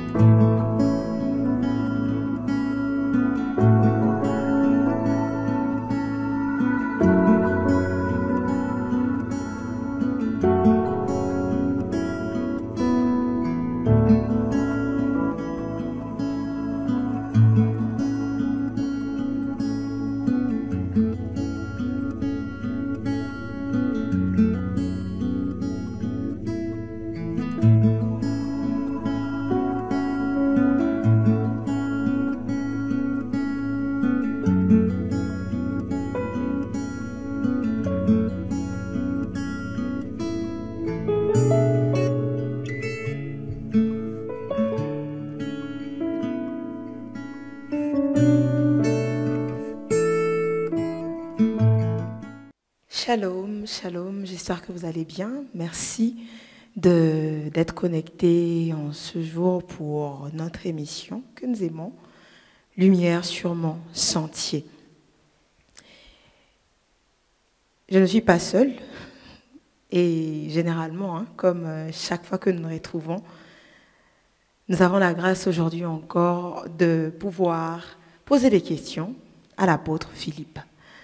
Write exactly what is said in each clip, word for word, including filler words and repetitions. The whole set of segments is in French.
Shalom, shalom, j'espère que vous allez bien. Merci d'être connectés en ce jour pour notre émission que nous aimons, Lumière sur mon sentier. Je ne suis pas seule et généralement, hein, comme chaque fois que nous nous retrouvons, nous avons la grâce aujourd'hui encore de pouvoir poser des questions à l'apôtre Philippe.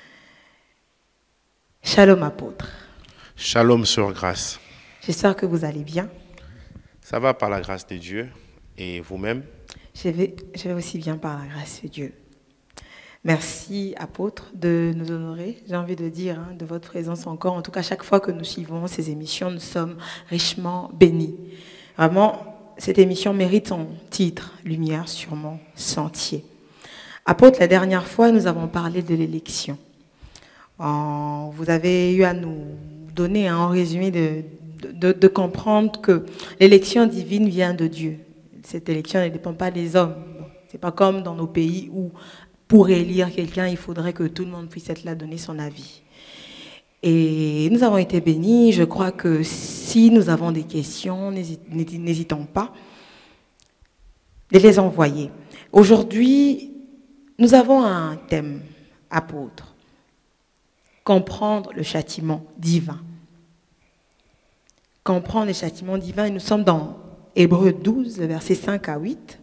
Shalom apôtre. Shalom sœur Grâce. J'espère que vous allez bien. Ça va par la grâce de Dieu et vous-même? Je vais, je vais aussi bien par la grâce de Dieu. Merci apôtre de nous honorer, j'ai envie de dire, hein, de votre présence encore. En tout cas, chaque fois que nous suivons ces émissions, nous sommes richement bénis. Vraiment, cette émission mérite son titre, Lumière sur mon sentier. Apôtre, la dernière fois, nous avons parlé de l'élection. Vous avez eu à nous donner un résumé de, de, de comprendre que l'élection divine vient de Dieu. Cette élection ne dépend pas des hommes. Bon, ce n'est pas comme dans nos pays où pour élire quelqu'un, il faudrait que tout le monde puisse être là, donner son avis. Et nous avons été bénis. Je crois que si nous avons des questions, n'hésitons pas de les envoyer. Aujourd'hui, nous avons un thème, apôtre. Comprendre le châtiment divin. Comprendre le châtiment divin, et nous sommes dans Hébreux douze, versets cinq à huit.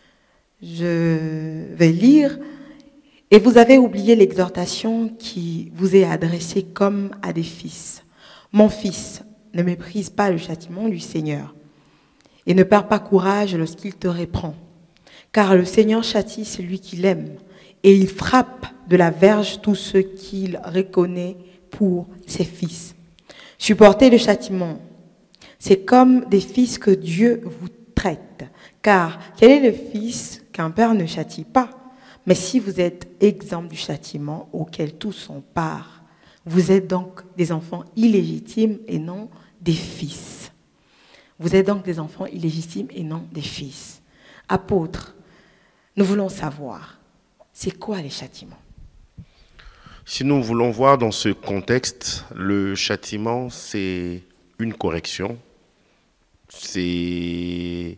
Je vais lire. Et vous avez oublié l'exhortation qui vous est adressée comme à des fils. Mon fils, ne méprise pas le châtiment du Seigneur et ne perds pas courage lorsqu'il te reprend. Car le Seigneur châtie celui qu'il aime et il frappe de la verge tous ceux qu'il reconnaît pour ses fils. Supportez le châtiment. C'est comme des fils que Dieu vous traite. Car quel est le fils qu'un père ne châtie pas? Mais si vous êtes exempt du châtiment auquel tous ont part, vous êtes donc des enfants illégitimes et non des fils. Vous êtes donc des enfants illégitimes et non des fils. Apôtres, nous voulons savoir, c'est quoi les châtiments? Si nous voulons voir dans ce contexte, le châtiment, c'est une correction, c'est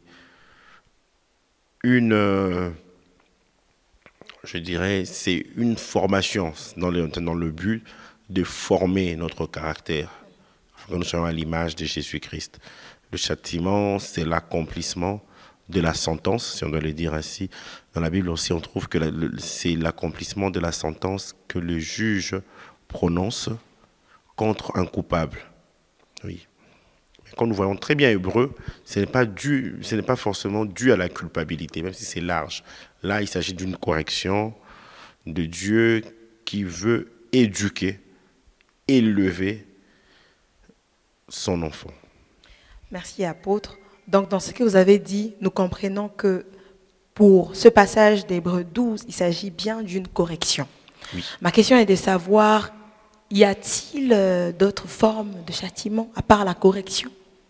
une, euh, je dirais, c'est une formation dans le, dans le but de former notre caractère, afin que nous soyons à l'image de Jésus-Christ. Le châtiment, c'est l'accomplissement de la sentence, si on doit le dire ainsi. Dans la Bible aussi, on trouve que c'est l'accomplissement de la sentence que le juge prononce contre un coupable. Oui. Mais quand nous voyons très bien Hébreu, ce n'est pas dû, ce n'est pas forcément dû à la culpabilité, même si c'est large. Là, il s'agit d'une correction de Dieu qui veut éduquer, élever son enfant. Merci, apôtre. Donc, dans ce que vous avez dit, nous comprenons que pour ce passage d'Hébreux douze, il s'agit bien d'une correction. Oui. Ma question est de savoir, y a-t-il euh, d'autres formes de châtiment à part la correction?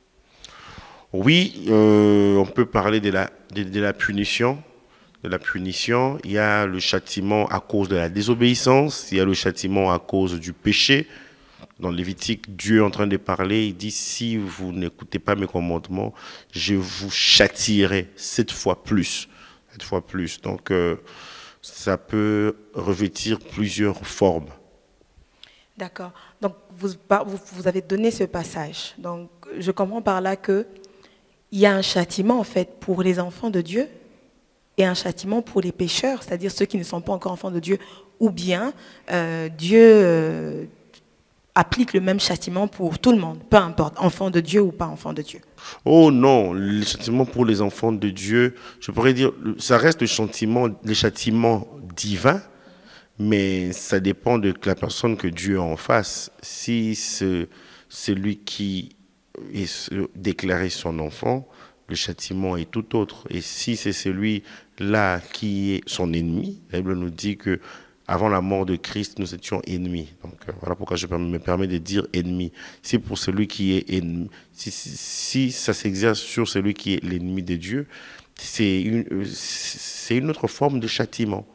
Oui, euh, on peut parler de la, de, de la punition. De la punition, il y a le châtiment à cause de la désobéissance, il y a le châtiment à cause du péché. Dans Lévitique, Dieu est en train de parler, il dit, si vous n'écoutez pas mes commandements, je vous châtierai sept fois plus. Sept fois plus. Donc, euh, ça peut revêtir plusieurs formes. D'accord. Donc, vous, vous, vous avez donné ce passage. Donc, je comprends par là que il y a un châtiment en fait pour les enfants de Dieu et un châtiment pour les pécheurs, c'est-à-dire ceux qui ne sont pas encore enfants de Dieu, ou bien euh, Dieu euh, applique le même châtiment pour tout le monde, peu importe, enfant de Dieu ou pas enfant de Dieu. Oh non, le châtiment pour les enfants de Dieu, je pourrais dire, ça reste le châtiment, les châtiments divins, mais ça dépend de la personne que Dieu a en face. Si c'est celui qui est déclaré son enfant, le châtiment est tout autre. Et si c'est celui-là qui est son ennemi, la Bible nous dit que avant la mort de Christ, nous étions ennemis. Donc euh, voilà pourquoi je me permets de dire ennemi. C'est pour celui qui est ennemi. Si, si, si ça s'exerce sur celui qui est l'ennemi de Dieu, c'est une, euh, c'est une autre forme de châtiment.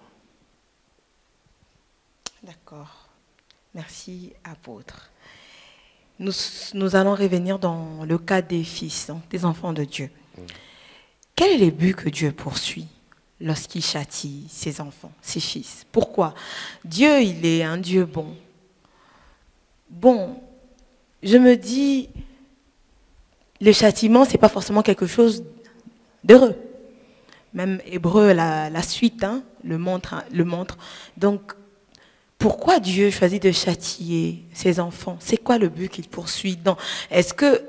D'accord. Merci, apôtre. Nous, nous allons revenir dans le cas des fils, donc des enfants de Dieu. Mmh. Quel est le but que Dieu poursuit lorsqu'il châtie ses enfants, ses fils? Pourquoi? Dieu, il est un Dieu bon. Bon, je me dis, le châtiment, ce n'est pas forcément quelque chose d'heureux. Même Hébreu, la, la suite, hein, le montre, hein, le montre. Donc, pourquoi Dieu choisit de châtier ses enfants? C'est quoi le but qu'il poursuit? Est-ce que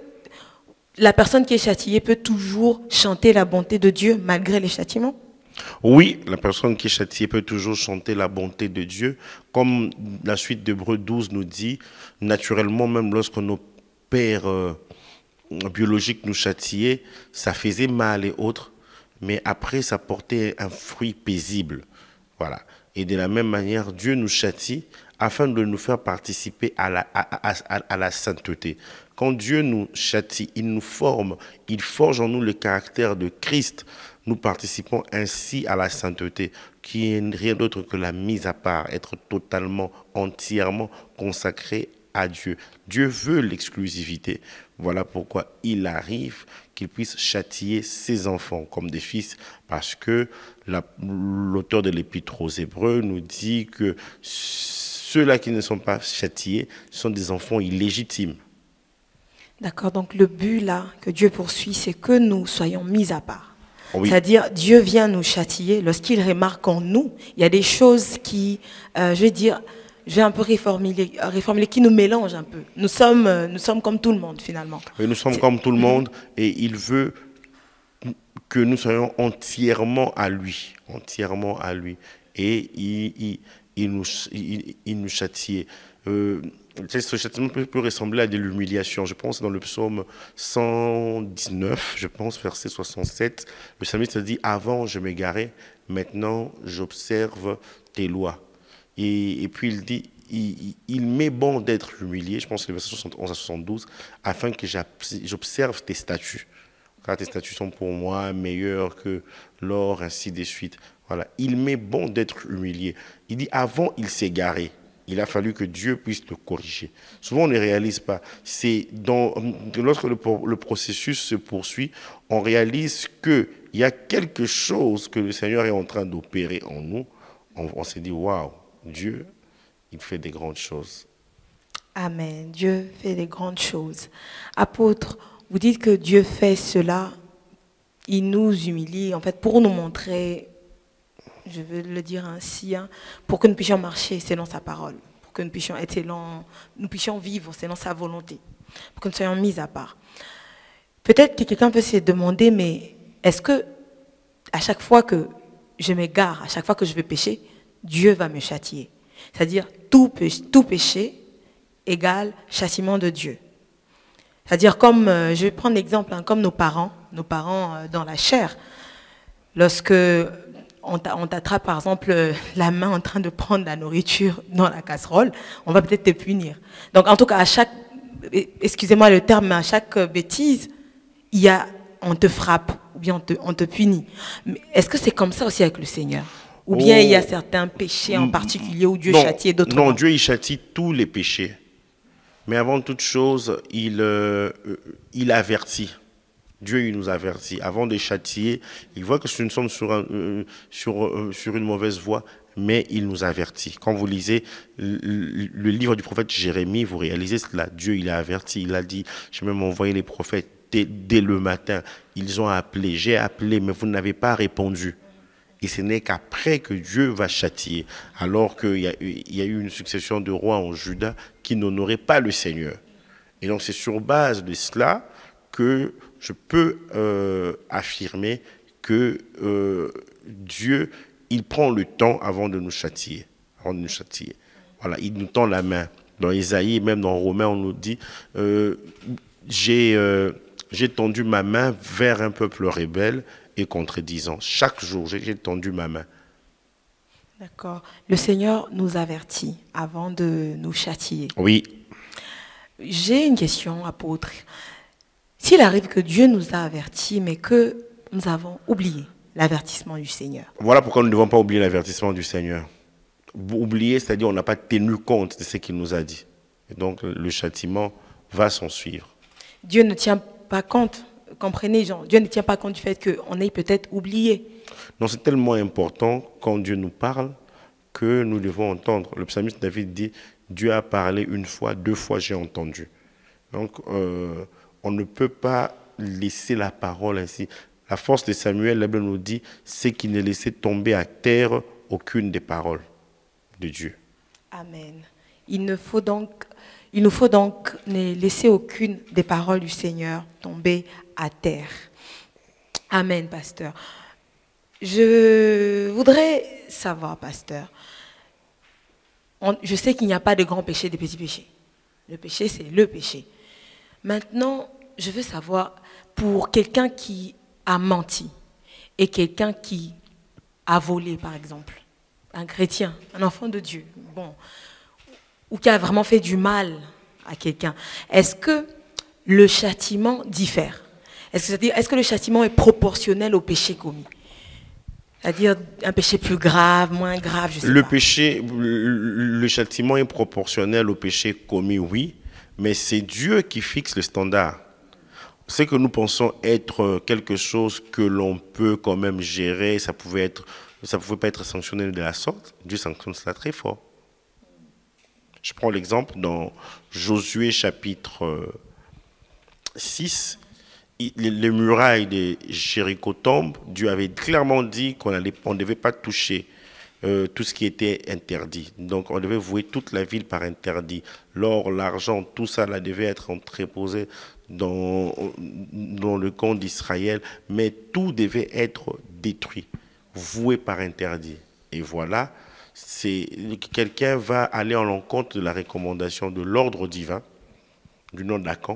la personne qui est châtiée peut toujours chanter la bonté de Dieu malgré les châtiments? Oui, la personne qui est châtiée peut toujours chanter la bonté de Dieu. Comme la suite d'Hébreux douze nous dit, naturellement, même lorsque nos pères euh, biologiques nous châtiaient, ça faisait mal et autres, mais après, ça portait un fruit paisible. Voilà. Et de la même manière, Dieu nous châtie afin de nous faire participer à la, à, à, à, à la sainteté. Quand Dieu nous châtie, il nous forme, il forge en nous le caractère de Christ. Nous participons ainsi à la sainteté, qui est rien d'autre que la mise à part, être totalement, entièrement consacré à Dieu. Dieu veut l'exclusivité. Voilà pourquoi il arrive qu'il puisse châtier ses enfants comme des fils, parce que l'auteur de l'Épître aux Hébreux nous dit que ceux-là qui ne sont pas châtiés sont des enfants illégitimes. D'accord, donc le but là que Dieu poursuit, c'est que nous soyons mis à part. Oui. C'est-à-dire, Dieu vient nous châtier lorsqu'il remarque en nous, il y a des choses qui, euh, je vais dire, je vais un peu réformuler, réformuler, qui nous mélangent un peu. Nous sommes, euh, nous sommes comme tout le monde, finalement. Oui, nous sommes comme tout le monde, et il veut que nous soyons entièrement à lui, entièrement à lui. Et il, il, il, nous, il, il nous châtie. Euh, ce châtiment peut, peut ressembler à de l'humiliation. Je pense dans le psaume cent dix-neuf, je pense, verset soixante-sept, le psalmiste dit « Avant, je m'égarais, maintenant, j'observe tes lois. » Et, et puis il dit il, il m'est bon d'être humilié, je pense que le verset soixante et onze à soixante-douze, afin que j'observe tes statuts. Car tes statuts sont pour moi meilleurs que l'or, ainsi de suite. Voilà. Il m'est bon d'être humilié. Il dit avant, il s'est garé. Il a fallu que Dieu puisse le corriger. Souvent, on ne réalise pas. C'est dans, lorsque le, le processus se poursuit, on réalise qu'il y a quelque chose que le Seigneur est en train d'opérer en nous. On, on s'est dit, waouh, Dieu, il fait des grandes choses. Amen. Dieu fait des grandes choses. Apôtre, vous dites que Dieu fait cela, il nous humilie, en fait, pour nous montrer, je veux le dire ainsi, hein, pour que nous puissions marcher selon sa parole, pour que nous puissions être selon, nous puissions vivre selon sa volonté, pour que nous soyons mis à part. Peut-être que quelqu'un peut se demander, mais est-ce que à chaque fois que je m'égare, à chaque fois que je vais pécher, Dieu va me châtier? C'est-à-dire, tout péché, tout péché égale châtiment de Dieu. C'est-à-dire, comme, euh, je vais prendre l'exemple, hein, comme nos parents, nos parents euh, dans la chair, lorsque on t'attrape, par exemple, euh, la main en train de prendre la nourriture dans la casserole, on va peut-être te punir. Donc, en tout cas, à chaque, excusez-moi le terme, mais à chaque bêtise, il y a, on te frappe, ou bien on te, on te punit. Mais est-ce que c'est comme ça aussi avec le Seigneur? Ou bien oh, il y a certains péchés en particulier où Dieu non, châtie et d'autres non? Non, Dieu, il châtie tous les péchés. Mais avant toute chose, il, euh, il avertit. Dieu, il nous avertit. Avant de châtier, il voit que nous sommes sur, un, euh, sur, euh, sur une mauvaise voie, mais il nous avertit. Quand vous lisez le, le livre du prophète Jérémie, vous réalisez cela. Dieu, il a averti. Il a dit, j'ai même envoyé les prophètes dès, dès le matin. Ils ont appelé, j'ai appelé, mais vous n'avez pas répondu. Et ce n'est qu'après que Dieu va châtier, alors qu'il y a, il y a eu une succession de rois en Juda qui n'honoraient pas le Seigneur. Et donc c'est sur base de cela que je peux euh, affirmer que euh, Dieu, il prend le temps avant de nous châtier. Avant de nous châtier. Voilà, il nous tend la main. Dans Isaïe, même dans Romains, on nous dit euh, j'ai, euh, j'ai tendu ma main vers un peuple rebelle et contredisant. Chaque jour, j'ai tendu ma main. D'accord. Le Seigneur nous avertit avant de nous châtier. Oui. J'ai une question, apôtre. S'il arrive que Dieu nous a avertis, mais que nous avons oublié l'avertissement du Seigneur. Voilà pourquoi nous ne devons pas oublier l'avertissement du Seigneur. Oublier, c'est-à-dire on n'a pas tenu compte de ce qu'il nous a dit. Et donc le châtiment va s'en suivre. Dieu ne tient pas compte, comprenez, Jean, Dieu ne tient pas compte du fait qu'on ait peut-être oublié. Non, c'est tellement important quand Dieu nous parle que nous devons entendre. Le psalmiste David dit, Dieu a parlé une fois, deux fois j'ai entendu. Donc euh, on ne peut pas laisser la parole ainsi. La force de Samuel, la Bible nous dit, c'est qu'il ne laissait tomber à terre aucune des paroles de Dieu. Amen. Il ne faut donc, il nous faut donc ne laisser aucune des paroles du Seigneur tomber à terre. Amen, pasteur. Je voudrais savoir, pasteur, on, je sais qu'il n'y a pas de grands péchés, de petits péchés. Le péché, c'est le péché. Maintenant, je veux savoir, pour quelqu'un qui a menti et quelqu'un qui a volé, par exemple, un chrétien, un enfant de Dieu, bon, ou qui a vraiment fait du mal à quelqu'un, est-ce que le châtiment diffère? Est-ce que, est-ce que le châtiment est proportionnel au péché commis? C'est-à-dire un péché plus grave, moins grave, je sais le pas. Péché, le, le châtiment est proportionnel au péché commis, oui, mais c'est Dieu qui fixe le standard. Ce que nous pensons être quelque chose que l'on peut quand même gérer, ça pouvait être, ça pouvait pas être sanctionné de la sorte. Dieu sanctionne cela très fort. Je prends l'exemple dans Josué chapitre six. Les murailles de Jéricho tombent. Dieu avait clairement dit qu'on ne devait pas toucher euh, tout ce qui était interdit. Donc on devait vouer toute la ville par interdit. L'or, l'argent, tout ça là, devait être entreposé dans, dans le camp d'Israël. Mais tout devait être détruit, voué par interdit. Et voilà, c'est, quelqu'un va aller en l'encontre de la recommandation de l'ordre divin, du nom d'Akan.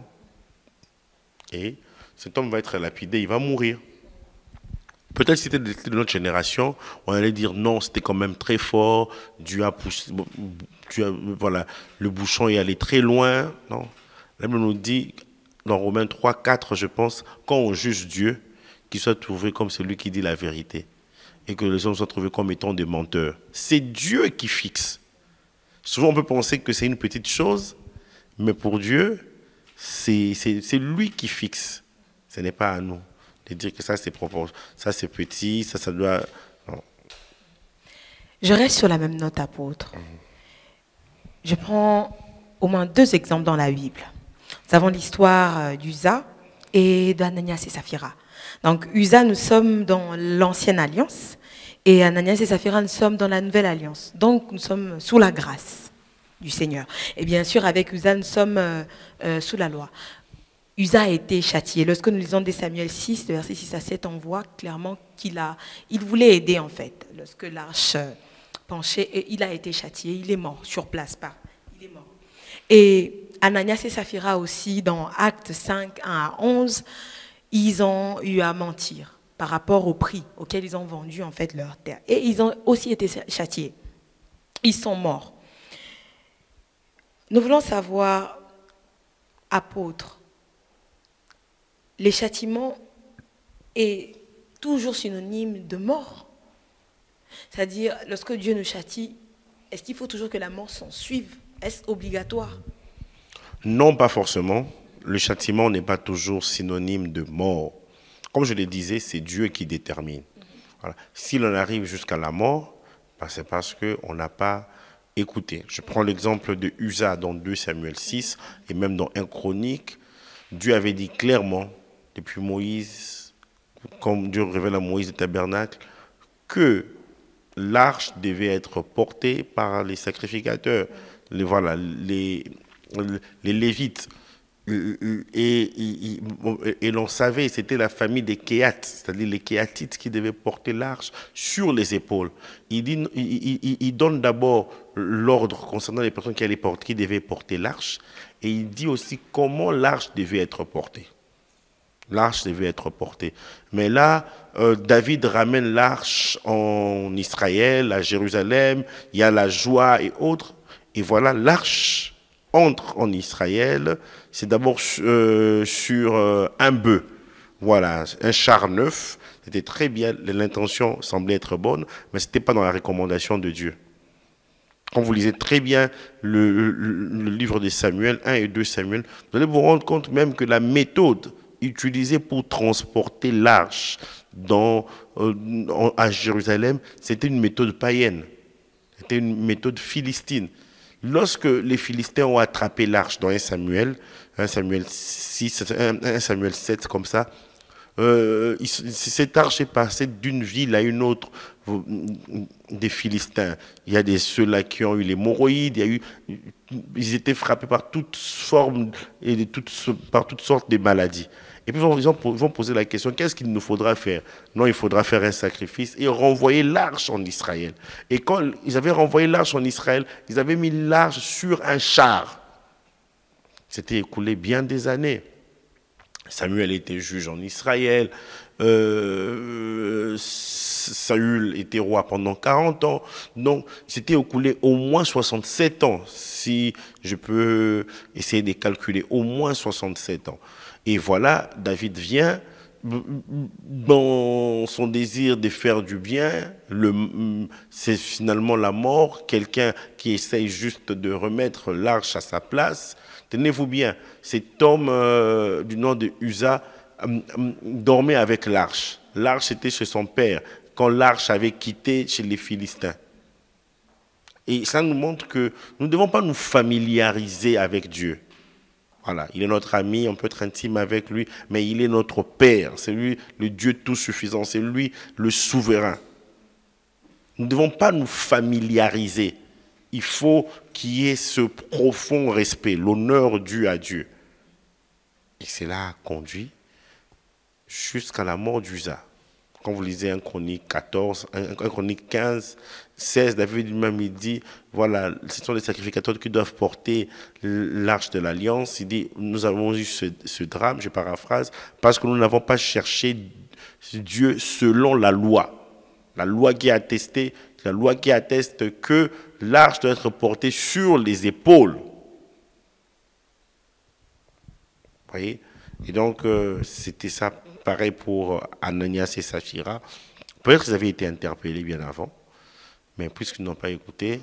Et cet homme va être lapidé, il va mourir. Peut-être si c'était de notre génération, on allait dire non, c'était quand même très fort, Dieu a poussé, Dieu a, voilà, le bouchon est allé très loin. Non. La Bible nous dit, dans Romains trois, quatre, je pense, quand on juge Dieu, qu'il soit trouvé comme celui qui dit la vérité, et que les hommes soient trouvés comme étant des menteurs. C'est Dieu qui fixe. Souvent on peut penser que c'est une petite chose, mais pour Dieu, c'est, c'est, c'est lui qui fixe. Ce n'est pas à nous de dire que ça c'est propre, ça c'est petit, ça ça doit. Non. Je reste sur la même note, apôtre. Je prends au moins deux exemples dans la Bible. Nous avons l'histoire d'Uza et d'Ananias et Saphira. Donc Uza, nous sommes dans l'ancienne alliance et Ananias et Saphira, nous sommes dans la nouvelle alliance. Donc nous sommes sous la grâce du Seigneur. Et bien sûr, avec Uza, nous sommes euh, euh, sous la loi. Uza a été châtié. Lorsque nous lisons des Samuel six, de versets six à sept, on voit clairement qu'il a, il voulait aider en fait. Lorsque l'arche penchait, et il a été châtié, il est mort sur place. Pas. Il est mort. Et Ananias et Saphira aussi, dans Actes cinq, un à onze, ils ont eu à mentir par rapport au prix auquel ils ont vendu en fait leur terre. Et ils ont aussi été châtiés. Ils sont morts. Nous voulons savoir, apôtre, les châtiments est toujours synonyme de mort. C'est-à-dire, lorsque Dieu nous châtie, est-ce qu'il faut toujours que la mort s'en suive? Est-ce obligatoire? Non, pas forcément. Le châtiment n'est pas toujours synonyme de mort. Comme je le disais, c'est Dieu qui détermine. Voilà. S'il en arrive jusqu'à la mort, ben c'est parce qu'on n'a pas écouté. Je prends l'exemple de Uza dans deux Samuel six et même dans un Chronique. Dieu avait dit clairement depuis Moïse, comme Dieu révèle à Moïse le tabernacle, que l'arche devait être portée par les sacrificateurs, les, voilà, les, les Lévites. Et, et, et l'on savait, c'était la famille des Kéates, c'est-à-dire les Kéatites qui devaient porter l'arche sur les épaules. Il, dit, il, il, il donne d'abord l'ordre concernant les personnes qui, allaient porter, qui devaient porter l'arche, et il dit aussi comment l'arche devait être portée. L'arche devait être portée. Mais là, euh, David ramène l'arche en Israël, à Jérusalem, il y a la joie et autres, et voilà, l'arche entre en Israël, c'est d'abord euh, sur euh, un bœuf, voilà, un char neuf, c'était très bien, l'intention semblait être bonne, mais ce n'était pas dans la recommandation de Dieu. Quand vous lisez très bien le, le, le livre de Samuel, un et deux Samuel, vous allez vous rendre compte même que la méthode utilisée pour transporter l'arche dans, euh, à Jérusalem, c'était une méthode païenne, c'était une méthode philistine. Lorsque les Philistins ont attrapé l'arche dans un Samuel, un Samuel six, un Samuel sept comme ça, euh, cette arche est passée d'une ville à une autre des Philistins. Il y a des ceux-là qui ont eu les hémorroïdes, il y a eu, ils étaient frappés par toutes formes et de toutes, par toutes sortes de maladies. Et puis ils vont poser la question, qu'est-ce qu'il nous faudra faire? Non, il faudra faire un sacrifice et renvoyer l'arche en Israël. Et quand ils avaient renvoyé l'arche en Israël, ils avaient mis l'arche sur un char. C'était écoulé bien des années. Samuel était juge en Israël, euh, Saül était roi pendant quarante ans, donc c'était écoulé au moins soixante-sept ans, si je peux essayer de calculer, au moins soixante-sept ans. Et voilà, David vient, dans son désir de faire du bien, c'est finalement la mort, quelqu'un qui essaye juste de remettre l'arche à sa place. Tenez-vous bien, cet homme euh, du nom de Uza euh, euh, dormait avec l'arche. L'arche était chez son père, quand l'arche avait quitté chez les Philistins. Et ça nous montre que nous ne devons pas nous familiariser avec Dieu. Voilà, il est notre ami, on peut être intime avec lui, mais il est notre Père, c'est lui le Dieu tout suffisant, c'est lui le souverain. Nous ne devons pas nous familiariser. Il faut qu'il y ait ce profond respect, l'honneur dû à Dieu. Et cela a conduit jusqu'à la mort d'Uza. Quand vous lisez un Chronique quatorze, un Chronique quinze, seize, David lui-même il dit, voilà, ce sont les sacrificateurs qui doivent porter l'arche de l'Alliance. Il dit, nous avons eu ce, ce drame, je paraphrase, parce que nous n'avons pas cherché Dieu selon la loi. La loi qui attestait, la loi qui atteste que l'arche doit être portée sur les épaules. Vous voyez? Et donc, euh, c'était ça. Pareil pour Ananias et Saphira. Peut-être qu'ils avaient été interpellés bien avant, mais puisqu'ils n'ont pas écouté,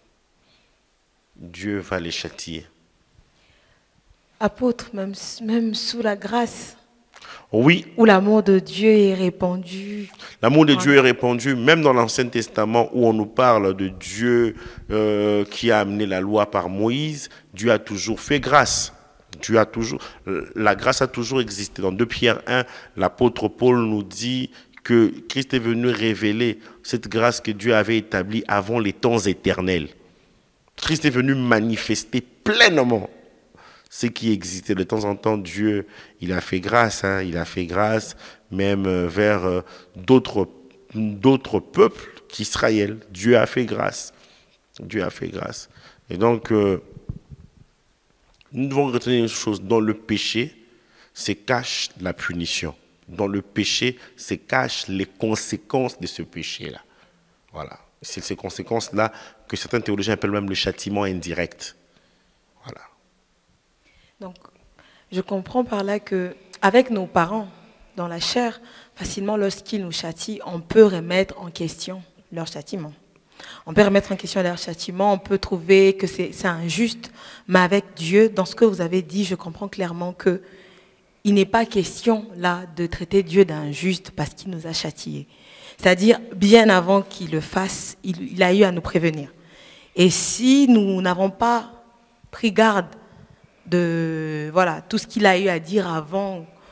Dieu va les châtier. Apôtre, même, même sous la grâce, oui, où l'amour de Dieu est répandu. L'amour de Dieu est répandu, même dans l'Ancien Testament, où on nous parle de Dieu euh, qui a amené la loi par Moïse. Dieu a toujours fait grâce. Dieu a toujours, la grâce a toujours existé. Dans deux Pierre un, l'apôtre Paul nous dit que Christ est venu révéler cette grâce que Dieu avait établie avant les temps éternels. Christ est venu manifester pleinement ce qui existait. De temps en temps, Dieu, il a fait grâce, hein, il a fait grâce même vers euh, d'autres, d'autres peuples qu'Israël. Dieu a fait grâce. Dieu a fait grâce. Et donc, euh, nous devons retenir une chose, dans le péché, se cache la punition. Dans le péché, se cachent les conséquences de ce péché-là. Voilà. C'est ces conséquences-là que certains théologiens appellent même le châtiment indirect. Voilà. Donc, je comprends par là que, avec nos parents, dans la chair, facilement, lorsqu'ils nous châtient, on peut remettre en question leur châtiment. On peut remettre en question leur châtiment, on peut trouver que c'est injuste, mais avec Dieu, dans ce que vous avez dit, je comprends clairement que il n'est pas question là de traiter Dieu d'injuste parce qu'il nous a châtiés. C'est-à-dire, bien avant qu'il le fasse, il, il a eu à nous prévenir. Et si nous n'avons pas pris garde de voilà, tout ce qu'il a eu à dire avant,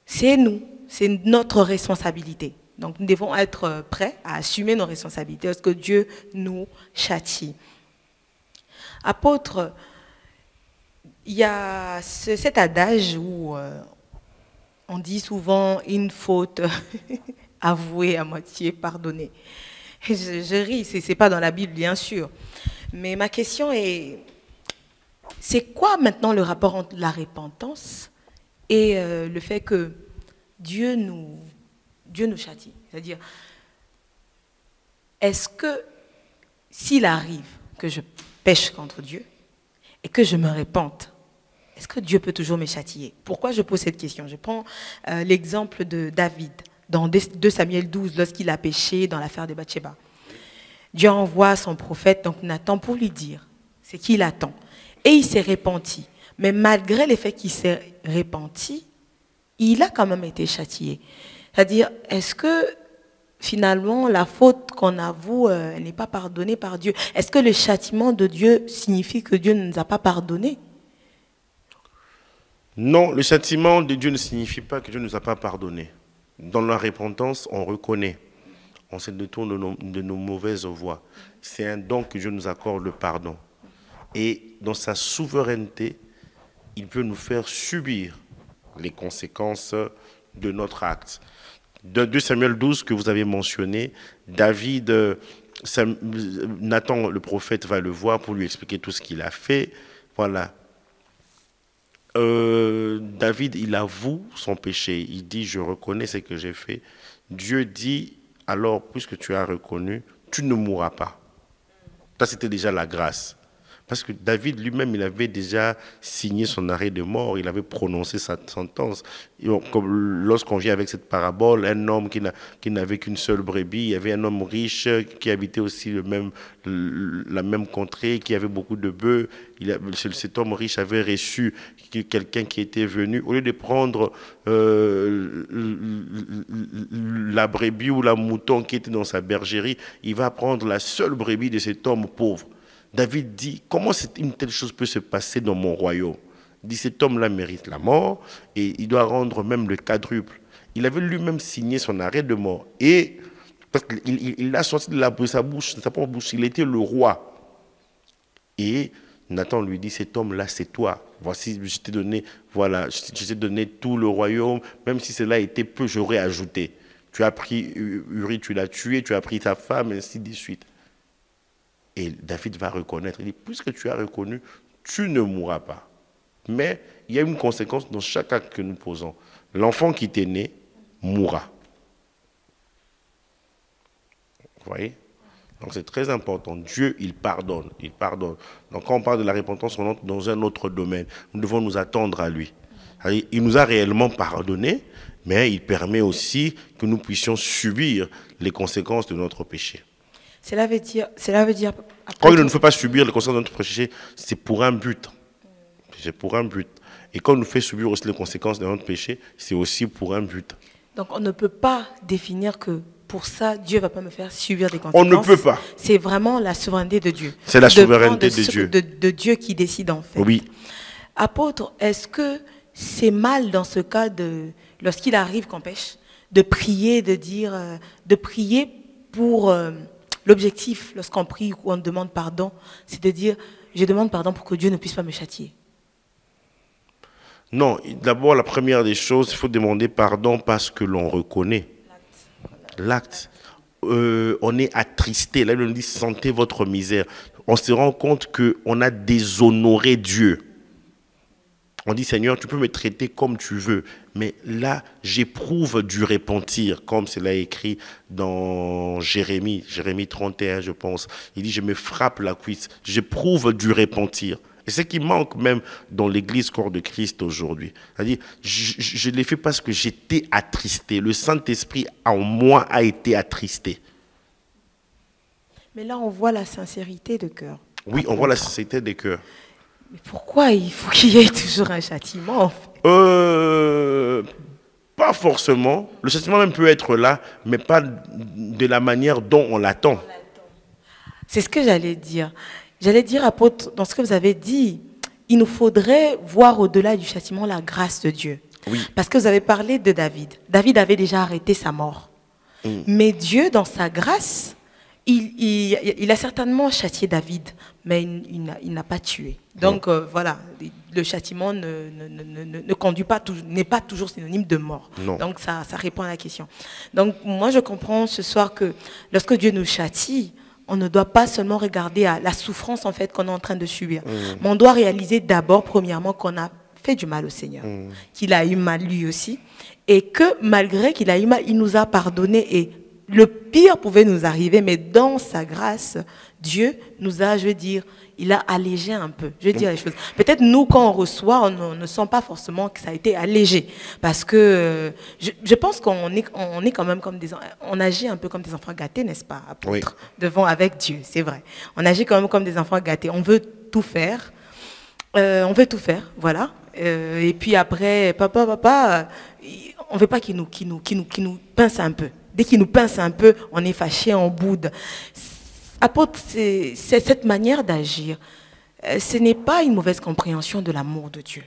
c'est nous, c'est notre responsabilité. Donc nous devons être prêts à assumer nos responsabilités parce que Dieu nous châtie. Apôtre, il y a ce, cet adage où euh, on dit souvent une faute avouée à moitié pardonnée. Je, je ris, ce n'est pas dans la Bible bien sûr. Mais ma question est, c'est quoi maintenant le rapport entre la repentance et euh, le fait que Dieu nous, Dieu nous châtie? C'est-à-dire, est-ce que s'il arrive que je pêche contre Dieu et que je me repente, est-ce que Dieu peut toujours me châtier? Pourquoi je pose cette question? Je prends euh, l'exemple de David dans deux Samuel douze, lorsqu'il a péché dans l'affaire de Bathsheba. Dieu envoie son prophète, donc Nathan, pour lui dire ce qu'il attend. Et il s'est repenti. Mais malgré le fait qu'il s'est repenti, il a quand même été châtié. C'est-à-dire, est-ce que finalement la faute qu'on avoue euh, n'est pas pardonnée par Dieu? Est-ce que le châtiment de Dieu signifie que Dieu ne nous a pas pardonné? Non, le châtiment de Dieu ne signifie pas que Dieu ne nous a pas pardonné. Dans la repentance, on reconnaît, on se détourne de nos, de nos mauvaises voies. C'est un don que Dieu nous accorde, le pardon. Et dans sa souveraineté, il peut nous faire subir les conséquences de notre acte. De deux Samuel douze que vous avez mentionné, David, Sam, Nathan le prophète va le voir pour lui expliquer tout ce qu'il a fait. Voilà. Euh, David, il avoue son péché. Il dit, je reconnais ce que j'ai fait. Dieu dit, alors, puisque tu as reconnu, tu ne mourras pas. Ça, c'était déjà la grâce. Parce que David lui-même, il avait déjà signé son arrêt de mort, il avait prononcé sa sentence. Lorsqu'on vient avec cette parabole, un homme qui n'avait qu'une seule brebis, il y avait un homme riche qui habitait aussi le même, la même contrée, qui avait beaucoup de bœufs. Il a, cet homme riche avait reçu quelqu'un qui était venu. Au lieu de prendre euh, la brebis ou la mouton qui était dans sa bergerie, il va prendre la seule brebis de cet homme pauvre. David dit, comment une telle chose peut se passer dans mon royaume? Il dit, cet homme-là mérite la mort et il doit rendre même le quadruple. Il avait lui-même signé son arrêt de mort. Et parce qu'il l'a sorti de, la, de sa bouche, de sa propre bouche, il était le roi. Et Nathan lui dit, cet homme-là, c'est toi. Voici, je t'ai donné, voilà, je t'ai donné tout le royaume, même si cela était peu, j'aurais ajouté. Tu as pris Uri, tu l'as tué, tu as pris ta femme, et ainsi de suite. Et David va reconnaître, il dit, puisque tu as reconnu, tu ne mourras pas. Mais il y a une conséquence dans chaque acte que nous posons. L'enfant qui t'est né mourra. Vous voyez? Donc c'est très important. Dieu, il pardonne, il pardonne. Donc quand on parle de la repentance, on entre dans un autre domaine. Nous devons nous attendre à lui. Il nous a réellement pardonné, mais il permet aussi que nous puissions subir les conséquences de notre péché. Cela veut dire, cela veut dire quand il ne nous fait pas subir les conséquences de notre péché, c'est pour un but. C'est pour un but. Et quand il nous fait subir aussi les conséquences de notre péché, c'est aussi pour un but. Donc on ne peut pas définir que pour ça, Dieu ne va pas me faire subir des conséquences. On ne peut pas. C'est vraiment la souveraineté de Dieu. C'est la souveraineté de, de Dieu. De, de Dieu qui décide en fait. Oui. Apôtre, est-ce que c'est mal dans ce cas, de, lorsqu'il arrive qu'on pêche, de prier, de dire, euh, de prier pour... Euh, l'objectif, lorsqu'on prie ou on demande pardon, c'est de dire, je demande pardon pour que Dieu ne puisse pas me châtier. Non, d'abord, la première des choses, il faut demander pardon parce que l'on reconnaît l'acte. Euh, on est attristé. Là, on dit, sentez votre misère. On se rend compte qu'on a déshonoré Dieu. On dit, Seigneur, tu peux me traiter comme tu veux, mais là, j'éprouve du repentir, comme cela est écrit dans Jérémie, Jérémie trente et un, je pense. Il dit, je me frappe la cuisse, j'éprouve du repentir. Et c'est ce qui manque même dans l'église corps de Christ aujourd'hui. C'est-à-dire, je, je, je l'ai fait parce que j'étais attristé. Le Saint-Esprit en moi a été attristé. Mais là, on voit la sincérité de cœur. Oui, on voit la sincérité des cœurs. Mais pourquoi il faut qu'il y ait toujours un châtiment en fait? euh, Pas forcément. Le châtiment même peut être là, mais pas de la manière dont on l'attend. C'est ce que j'allais dire. J'allais dire, apôtre, dans ce que vous avez dit, il nous faudrait voir au-delà du châtiment la grâce de Dieu. Oui. Parce que vous avez parlé de David. David avait déjà arrêté sa mort. Mm. Mais Dieu, dans sa grâce, il, il, il a certainement châtié David, mais il, il n'a pas tué. Donc mm. euh, voilà, le châtiment ne, ne, ne, ne, ne conduit pas, n'est pas toujours synonyme de mort. Non. Donc ça, ça répond à la question. Donc moi, je comprends ce soir que lorsque Dieu nous châtie, on ne doit pas seulement regarder à la souffrance en fait qu'on est en train de subir, mmh. mais on doit réaliser d'abord, premièrement, qu'on a fait du mal au Seigneur, mmh. qu'il a eu mal lui aussi, et que malgré qu'il a eu mal, il nous a pardonné, et le pire pouvait nous arriver, mais dans sa grâce, Dieu nous a, je veux dire, il a allégé un peu, je veux dire les choses. Peut-être nous, quand on reçoit, on, on ne sent pas forcément que ça a été allégé, parce que euh, je, je pense qu'on est, on est quand même comme des, on agit un peu comme des enfants gâtés, n'est-ce pas, apôtre, oui. devant avec Dieu, c'est vrai. On agit quand même comme des enfants gâtés. On veut tout faire, euh, on veut tout faire, voilà. Euh, et puis après, papa, papa, on veut pas qu'il nous, qu'il nous, qu'il nous, qu'il nous pince un peu. Dès qu'il nous pince un peu, on est fâché, on boude. Apôtre, c'est cette manière d'agir. Ce n'est pas une mauvaise compréhension de l'amour de Dieu.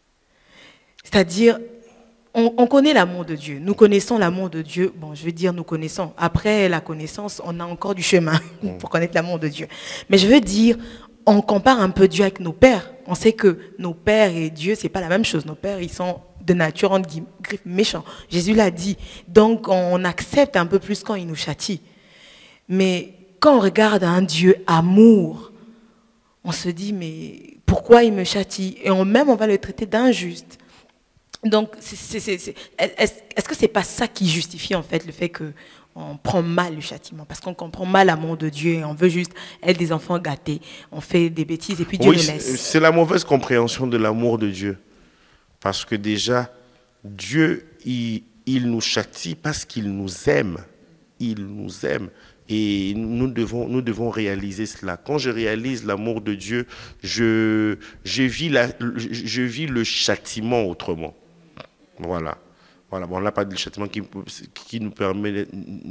C'est-à-dire, on, on connaît l'amour de Dieu. Nous connaissons l'amour de Dieu. Bon, je veux dire, nous connaissons. Après la connaissance, on a encore du chemin pour connaître l'amour de Dieu. Mais je veux dire, on compare un peu Dieu avec nos pères. On sait que nos pères et Dieu, c'est pas la même chose. Nos pères, ils sont de nature, entre griffes, méchants. Jésus l'a dit. Donc, on accepte un peu plus quand il nous châtie. Mais quand on regarde un Dieu amour, on se dit, mais pourquoi il me châtie? Et on, même, on va le traiter d'injuste. Donc, est-ce est-ce que ce n'est pas ça qui justifie, en fait, le fait qu'on prend mal le châtiment? Parce qu'on comprend mal l'amour de Dieu et on veut juste être des enfants gâtés. On fait des bêtises et puis Dieu oui, nous laisse. C'est la mauvaise compréhension de l'amour de Dieu. Parce que déjà, Dieu, il, il nous châtie parce qu'il nous aime. Il nous aime. Et nous devons, nous devons réaliser cela. Quand je réalise l'amour de Dieu, je, je, vis la, je vis le châtiment autrement. Voilà. Voilà. Bon, on n'a pas de châtiment qui, qui nous permet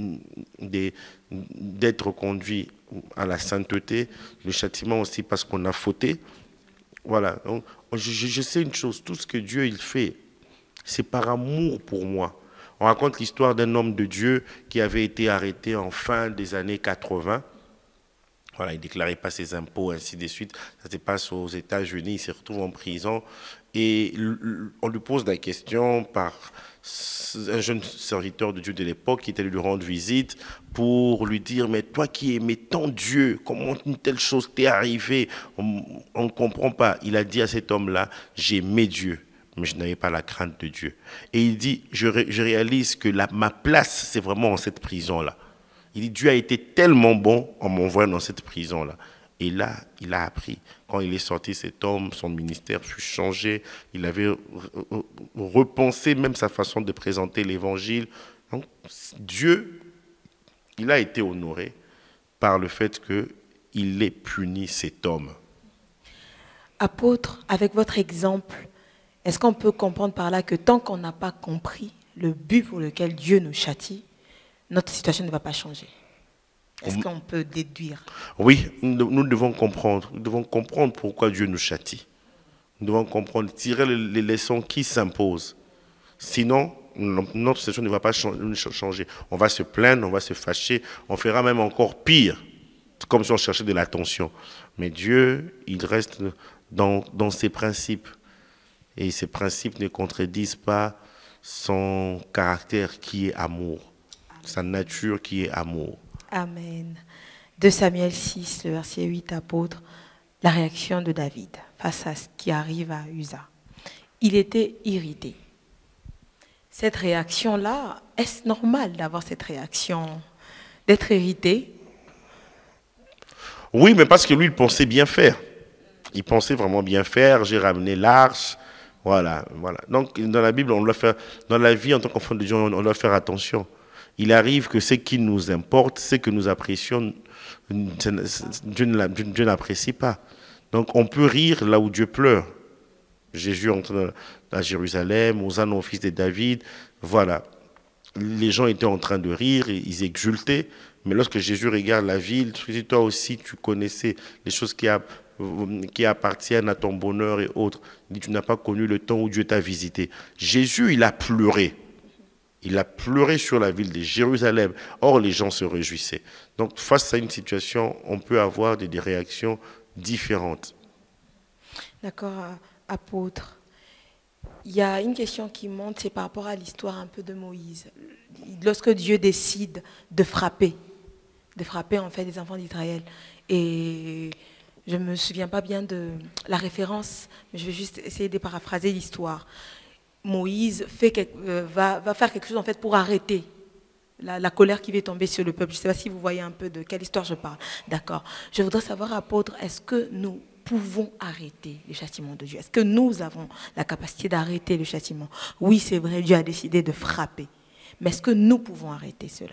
d'être conduits à la sainteté. Le châtiment aussi parce qu'on a fauté. Voilà. Donc, je, je sais une chose, tout ce que Dieu il fait, c'est par amour pour moi. On raconte l'histoire d'un homme de Dieu qui avait été arrêté en fin des années quatre-vingt. Voilà, il ne déclarait pas ses impôts, ainsi de suite. Ça se passe aux États-Unis, il se retrouve en prison. Et on lui pose la question par un jeune serviteur de Dieu de l'époque qui était allé lui rendre visite pour lui dire « Mais toi qui aimais tant Dieu, comment une telle chose t'est arrivée ?» On ne comprend pas. Il a dit à cet homme-là « J'aimais Dieu. » mais je n'avais pas la crainte de Dieu. Et il dit, je, ré, je réalise que la, ma place, c'est vraiment en cette prison-là. Il dit, Dieu a été tellement bon en m'envoyant dans cette prison-là. Et là, il a appris. Quand il est sorti, cet homme, son ministère fut changé. Il avait repensé même sa façon de présenter l'évangile. Donc, Dieu, il a été honoré par le fait qu'il ait puni cet homme. Apôtre, avec votre exemple, est-ce qu'on peut comprendre par là que tant qu'on n'a pas compris le but pour lequel Dieu nous châtie, notre situation ne va pas changer? Est-ce qu'on peut déduire? Oui, nous devons comprendre. Nous devons comprendre pourquoi Dieu nous châtie. Nous devons comprendre, tirer les leçons qui s'imposent. Sinon, notre situation ne va pas changer. On va se plaindre, on va se fâcher, on fera même encore pire, comme si on cherchait de l'attention. Mais Dieu, il reste dans, dans ses principes. Et ces principes ne contredisent pas son caractère qui est amour, sa nature qui est amour. Amen. deux Samuel six, le verset huit, apôtre, la réaction de David face à ce qui arrive à Uza. Il était irrité. Cette réaction-là, est-ce normal d'avoir cette réaction, d'être irrité? Oui, mais parce que lui, il pensait bien faire. Il pensait vraiment bien faire. J'ai ramené l'arche. Voilà, voilà. Donc, dans la Bible, on doit faire, dans la vie, en tant qu'enfant de Dieu, on doit faire attention. Il arrive que ce qui nous importe, ce que nous apprécions, Dieu n'apprécie pas. Donc, on peut rire là où Dieu pleure. Jésus entre à Jérusalem, Hosanna au fils de David. Voilà. Les gens étaient en train de rire, ils exultaient. Mais lorsque Jésus regarde la ville, toi aussi, tu connaissais les choses qui a qui appartiennent à ton bonheur et autres. Il dit, tu n'as pas connu le temps où Dieu t'a visité. Jésus, il a pleuré. Il a pleuré sur la ville de Jérusalem. Or, les gens se réjouissaient. Donc, face à une situation, on peut avoir des, des réactions différentes. D'accord, apôtre. Il y a une question qui monte, c'est par rapport à l'histoire un peu de Moïse. Lorsque Dieu décide de frapper, de frapper en fait les enfants d'Israël. Et je ne me souviens pas bien de la référence, mais je vais juste essayer de paraphraser l'histoire. Moïse fait quelque, euh, va, va faire quelque chose en fait pour arrêter la, la colère qui va tomber sur le peuple. Je ne sais pas si vous voyez un peu de quelle histoire je parle. D'accord. Je voudrais savoir, apôtre, est-ce que nous pouvons arrêter le châtiment de Dieu? Est-ce que nous avons la capacité d'arrêter le châtiment? Oui, c'est vrai, Dieu a décidé de frapper. Mais est-ce que nous pouvons arrêter cela?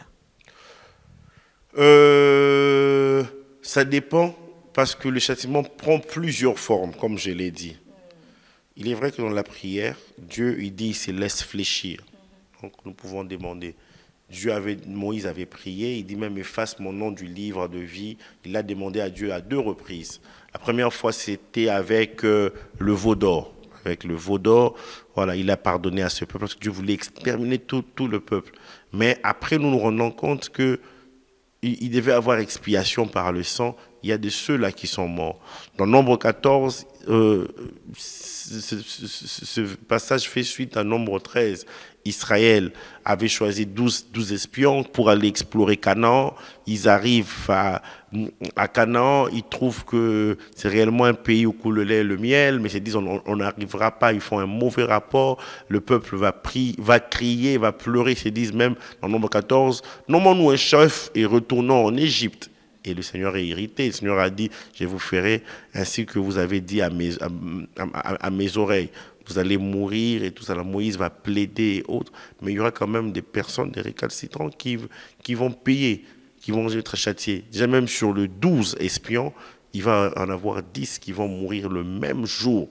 euh, Ça dépend, parce que le châtiment prend plusieurs formes, comme je l'ai dit. Il est vrai que dans la prière, Dieu, il dit, il se laisse fléchir. Donc nous pouvons demander. Dieu avait, Moïse avait prié, il dit même, efface mon nom du livre de vie. Il l'a demandé à Dieu à deux reprises. La première fois, c'était avec euh, le veau d'or. Avec le veau d'or, voilà, il a pardonné à ce peuple parce que Dieu voulait exterminer tout, tout le peuple. Mais après, nous nous rendons compte que il, il devait avoir expiation par le sang. Il y a de ceux-là qui sont morts. Dans Nombre quatorze, euh, ce, ce, ce, ce passage fait suite à Nombre treize. Israël avait choisi douze, douze espions pour aller explorer Canaan. Ils arrivent à, à Canaan, ils trouvent que c'est réellement un pays où coule le lait et le miel, mais ils se disent on n'arrivera pas, ils font un mauvais rapport, le peuple va, prier, va crier, va pleurer, ils se disent même dans Nombre quatorze, nommons-nous un chef et retournons en Égypte. Et le Seigneur est irrité. Le Seigneur a dit, je vous ferai ainsi que vous avez dit à mes, à, à, à mes oreilles. Vous allez mourir et tout ça. La Moïse va plaider et autres. Mais il y aura quand même des personnes, des récalcitrants qui, qui vont payer, qui vont être châtiés. Déjà même sur le douze espions, il va en avoir dix qui vont mourir le même jour.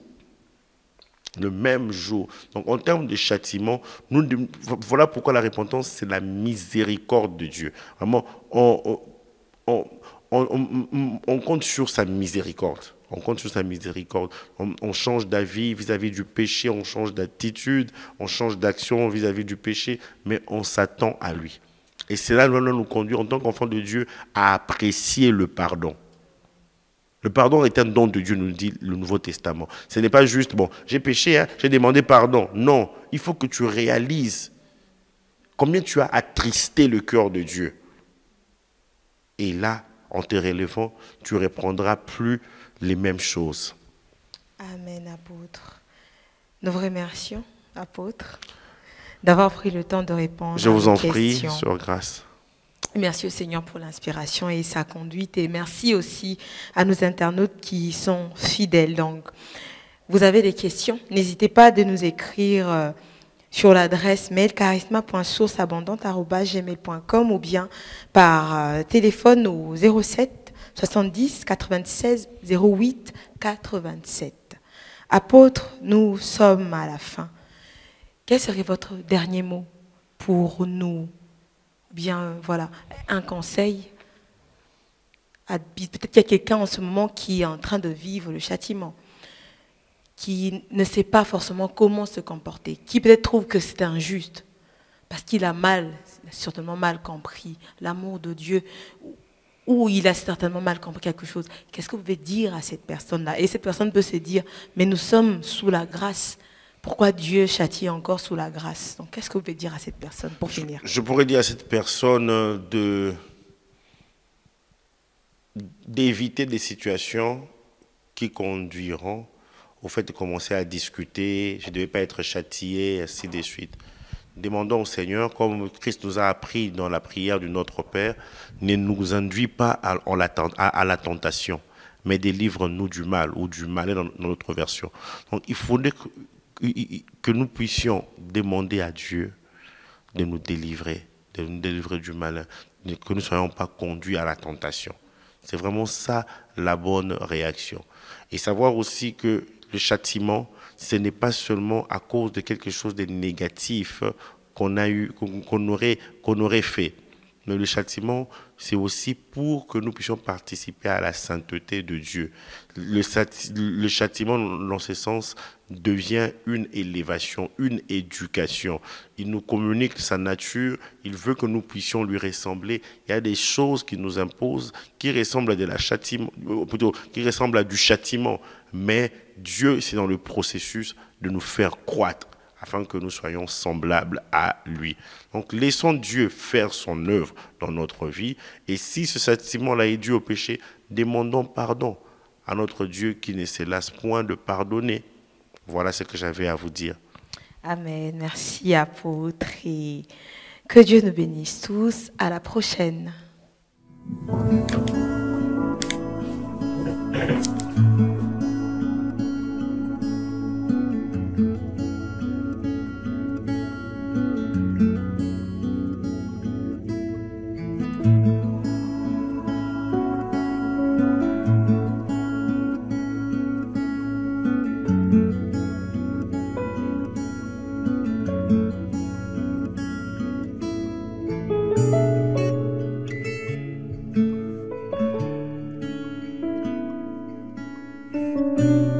Le même jour. Donc en termes de châtiment, nous, voilà pourquoi la repentance, c'est la miséricorde de Dieu. Vraiment, on... on On, on, on, on compte sur sa miséricorde. On compte sur sa miséricorde. On, on change d'avis vis-à-vis du péché, on change d'attitude, on change d'action vis-à-vis du péché, mais on s'attend à lui. Et cela doit nous conduire en tant qu'enfants de Dieu à apprécier le pardon. Le pardon est un don de Dieu, nous dit le Nouveau Testament. Ce n'est pas juste, bon, j'ai péché, hein, j'ai demandé pardon. Non, il faut que tu réalises combien tu as attristé le cœur de Dieu. Et là, en te relevant, tu ne reprendras plus les mêmes choses. Amen, apôtre. Nous vous remercions, apôtre, d'avoir pris le temps de répondre Je vous à en nos prie, questions. sur grâce. Merci au Seigneur pour l'inspiration et sa conduite. Et merci aussi à nos internautes qui sont fidèles. Donc, vous avez des questions, n'hésitez pas à nous écrire euh, sur l'adresse mail charisma point source abondante arobase gmail point com ou bien par euh, téléphone au zéro sept soixante-dix quatre-vingt-seize zéro huit quatre-vingt-sept. Apôtre, nous sommes à la fin. Quel serait votre dernier mot pour nous? Bien, euh, voilà, un conseil. Peut-être qu'il y a quelqu'un en ce moment qui est en train de vivre le châtiment, qui ne sait pas forcément comment se comporter, qui peut-être trouve que c'est injuste, parce qu'il a mal, certainement mal compris l'amour de Dieu, ou il a certainement mal compris quelque chose. Qu'est-ce que vous pouvez dire à cette personne-là? Et cette personne peut se dire, mais nous sommes sous la grâce. Pourquoi Dieu châtie encore sous la grâce? Donc, qu'est-ce que vous pouvez dire à cette personne pour finir? Je, je pourrais dire à cette personne de d'éviter des situations qui conduiront au fait de commencer à discuter, je ne devais pas être châtié, ainsi de suite. Demandons au Seigneur, comme Christ nous a appris dans la prière du Notre Père, ne nous induis pas à, à, à la tentation, mais délivre-nous du mal, ou du mal dans, dans notre version. Donc il faudrait que, que nous puissions demander à Dieu de nous délivrer, de nous délivrer du mal, que nous ne soyons pas conduits à la tentation. C'est vraiment ça la bonne réaction. Et savoir aussi que le châtiment, ce n'est pas seulement à cause de quelque chose de négatif qu'on a eu, qu'on aurait, qu'on aurait fait. Mais le châtiment, c'est aussi pour que nous puissions participer à la sainteté de Dieu. Le, le châtiment, dans ce sens, devient une élévation, une éducation. Il nous communique sa nature, il veut que nous puissions lui ressembler. Il y a des choses qui nous imposent, qui ressemblent à de la châtiment, plutôt, qui ressemblent à du châtiment. Mais Dieu, c'est dans le processus de nous faire croître, afin que nous soyons semblables à lui. Donc, laissons Dieu faire son œuvre dans notre vie. Et si ce châtiment-là est dû au péché, demandons pardon à notre Dieu qui ne se lasse point de pardonner. Voilà ce que j'avais à vous dire. Amen. Merci, apôtre. Et que Dieu nous bénisse tous. À la prochaine. Thank you.